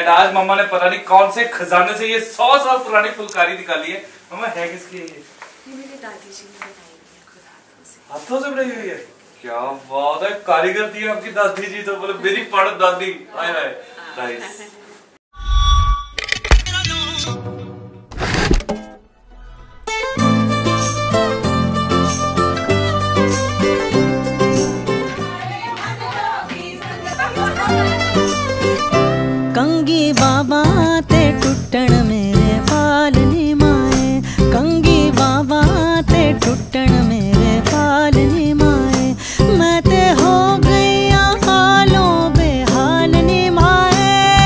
And आज मम्मा ने पता नहीं कौन से खजाने से ये 100 साल पुरानी फुलकारी निकाली है। मम्मा है किसकी है ये? मेरी दादी जी ने बनाई है, हाथों से बनाई हुई है। क्या बात है, कारीगर थी आपकी दादी जी तो, बोले मेरी पड़ दादी। हाय हाय नाइस। कंगी बाबा ते टुटण मेरे बाल नी माए, कंगी बाबा ते टुटण मेरे बाल नी माए, मैं ते हो गई हालों बेहाल नी माए,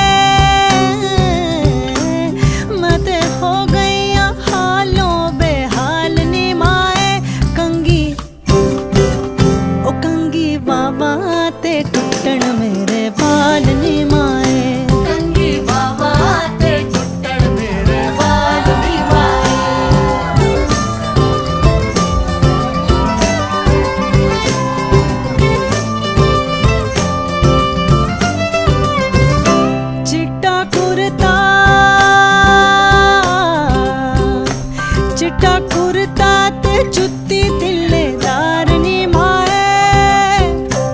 मैं ते हो गई हालों बेहाल नी माए, कंगी ओ कंगी बाबा ते टुटण मेरे बाल नी माए। चिट्टा कुर्ता ते जुत्ती तिल्लेदार नी माए,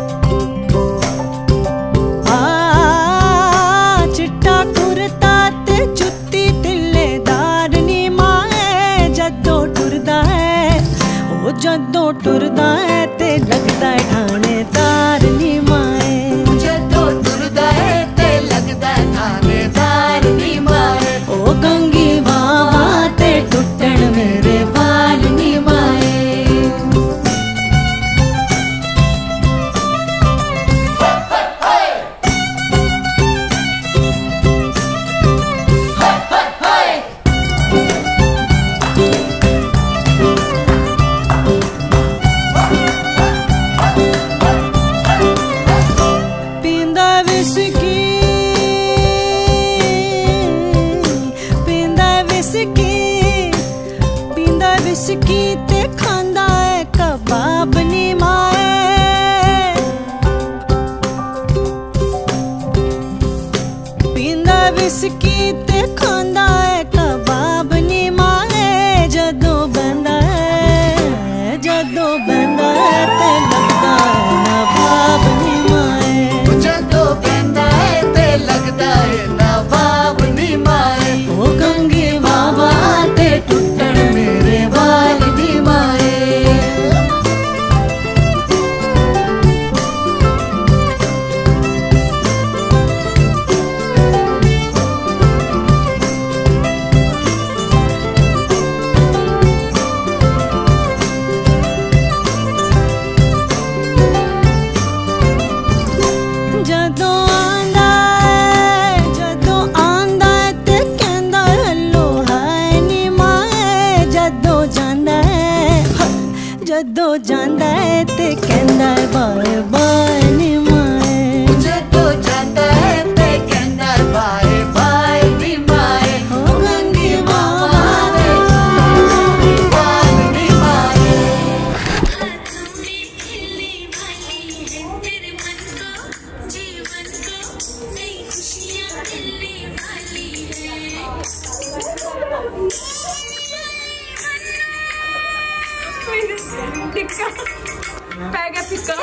चिट्टा कुर्ता ते जुत्ती तिल्लेदार नी माए, जदों टुरदा है ओ जदों टुरदा है ते लगदा है थानेदार नी माए, जदों टुरदा है ते लगदा है थानेदार नी माए, ओ कंगी बाबा ते टुटण मेरे बाल नी माए। पींदा विस्की पींदा विस्की पींदा विस्की ते खांदा है कबाब नी माए, पींदा विस्की ते खांदा है कबाब नी माए, जदों बंदा है ते लगदा है नवाब नी माए, जदों बंदा है ते लगदा है नवाब नी माए, ओ कंगी बाबा ते टुटण मेरे बाल नी माए। जदों आंदा है ते कहंदा हल्लो हाय नी माए, जदों जांदा है ते कहंदा है बाय बाय नी माए, जदों जांदा है ते कहंदा है बाय बाय नी माए, ओ कंगी बाबा ते बाल नी माए। हाथों में खिलने वाली है तेरे मन को, जीवन को नई खुशियाँ मिलने वाली है। टिक्का पै गया फिक्का।